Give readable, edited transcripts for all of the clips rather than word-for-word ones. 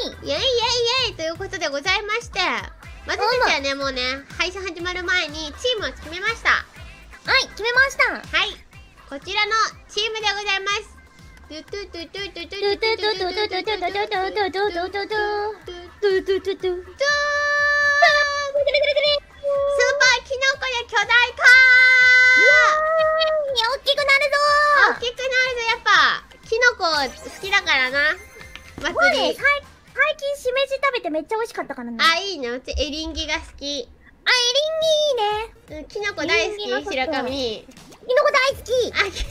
イエイイエイイエイということでございまして、私たちはね、もうね、配信始まる前にチームを決めました。 はい、決めました。 はい、こちらのチームでございます。スーパーキノコや巨大化大きくなるぞー。大きくなるぞ。やっぱキノコ好きだからな。祭り。 最近しめじ食べてめっちゃ美味しかったからね。 あ、いいね。うちエリンギが好き。 あ、エリンギいいね。 キノコ大好き。白神。 キノコ大好き。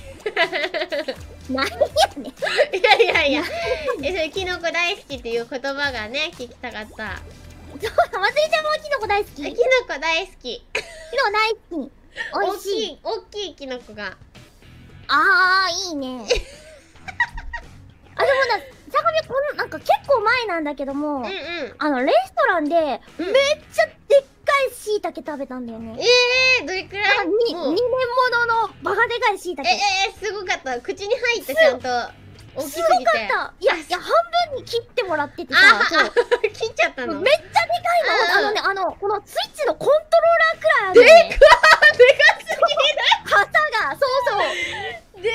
何やねん。 いやいやそれキノコ大好きっていう言葉がね、聞きたかった。 そう、まつりちゃんもキノコ大好き。 キノコ大好き。 キノコ大好き。美味しい。 大きいキノコが。 あー、いいね。あ、でも相模なんか結構前なんだけども、レストランでめっちゃでっかい椎茸食べたんだよね。 どれくらい？ 2年もののバカでかい椎茸。 すごかった。口に入ったちゃんと。大きすぎて。 すごかった。いや、半分に切ってもらっててさ、 切っちゃったの？ めっちゃでかいの。このスイッチのコントローラーくらいあるよね。 でかすぎる。 旗が、そう。 でかすぎる。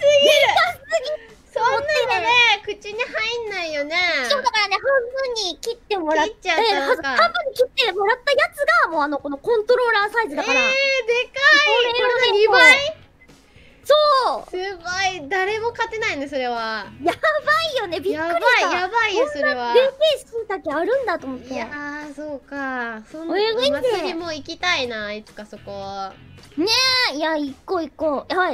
そんなのね、口に入んないよね。 そうだからね、半分に切ってもらって、 切っちゃったのか。 半分に切ってもらったやつが、もうこのコントローラーサイズだから。 でかい。これの2倍？ そう。 すごい。誰も勝てないね、それは。 やばいよね、びっくりした。 やばいよ、それは。 でけえ椎茸あるんだと思って。 いやー、そうか。そんな祭りも行きたいな、いつかそこ。 ねえ、いや、行こう。はい。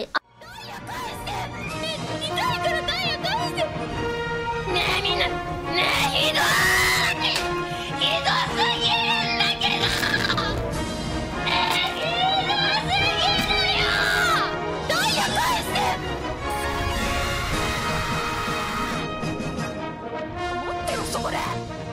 待ってよそれ。